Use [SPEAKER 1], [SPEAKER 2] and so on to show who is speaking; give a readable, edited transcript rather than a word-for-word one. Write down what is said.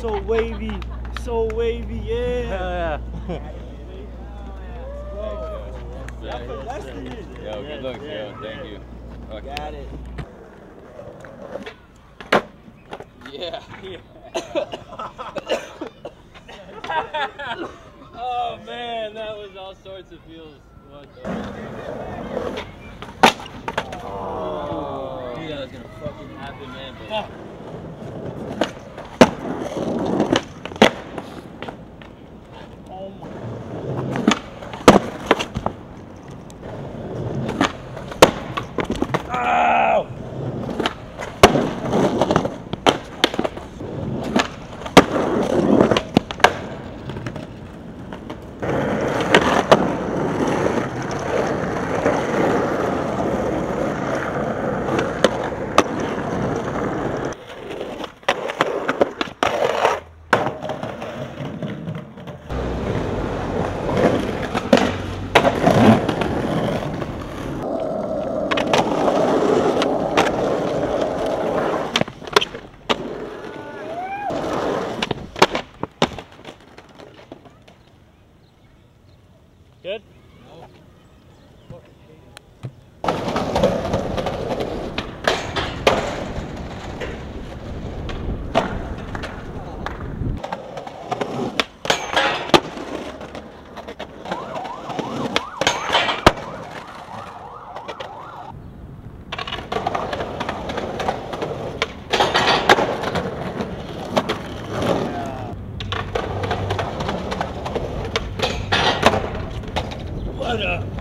[SPEAKER 1] so wavy, yeah.
[SPEAKER 2] Hell yeah.
[SPEAKER 3] Yo, good luck, yo. Thank you.
[SPEAKER 1] Got it.
[SPEAKER 3] Yeah. Oh man, that was all sorts of feels. What the? Oh. Knew that was gonna fucking happen, man. But...
[SPEAKER 1] Oh my. Ow! Good? What a